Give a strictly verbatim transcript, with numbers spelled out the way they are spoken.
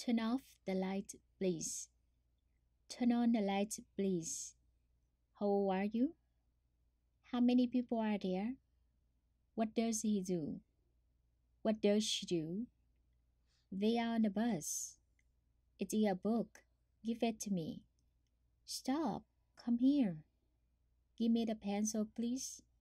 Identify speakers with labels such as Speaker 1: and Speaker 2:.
Speaker 1: Turn off the light, please. Turn on the light, please. How old are you? How many people are there? What does he do? What does she do? They are on the bus. It's in a book. Give it to me. Stop. Come here. Give me the pencil, please.